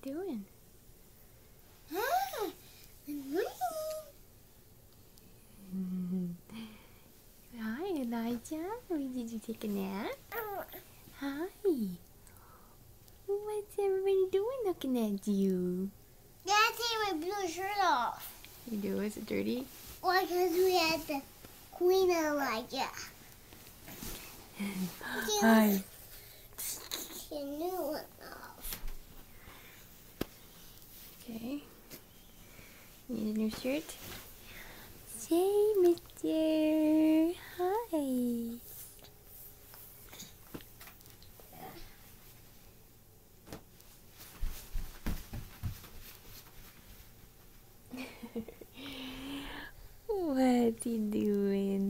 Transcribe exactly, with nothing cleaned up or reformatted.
doing? Ah, good morning. Hi, Elijah. Did you take a nap? Hi. What's everybody doing looking at you? Dad, take my blue shirt off. You do? Is it dirty? Why? Because we had the Queen Elijah. Hi. The new one off. Okay. Need a new shirt? Say, mister. Hi. What's he doing?